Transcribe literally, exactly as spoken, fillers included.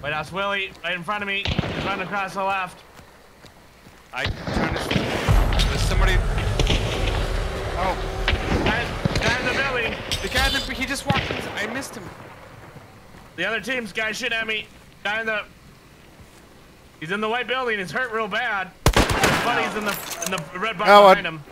White House Willie, right in front of me. He's running across the left. I'm trying to. There's somebody. Oh. Guy, guy in the building. The guy that he just walked in. I missed him. The other team's guy shooting at me. Guy in the. He's in the white building. He's hurt real bad. His buddy's in the in the red bar Oh, behind I, him.